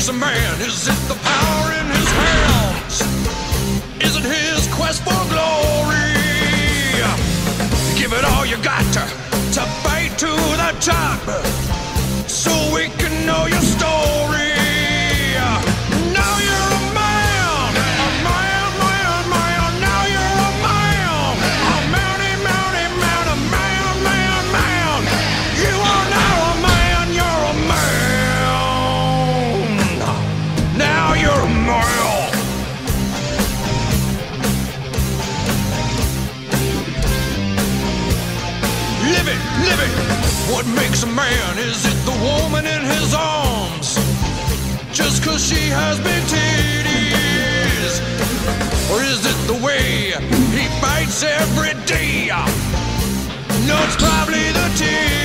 makes a man? Is it the power in his hands? Is it his quest for glory? Give it all you got to fight to the top, so we can know your story. Now you're a man, man. Now you're a man, man. You are now a man, you're a man. Now you're a man. Live it. What makes a man? Is it the woman in his arms, just 'cause she has big titties? Or is it the way he fights every day? No, it's probably the titties.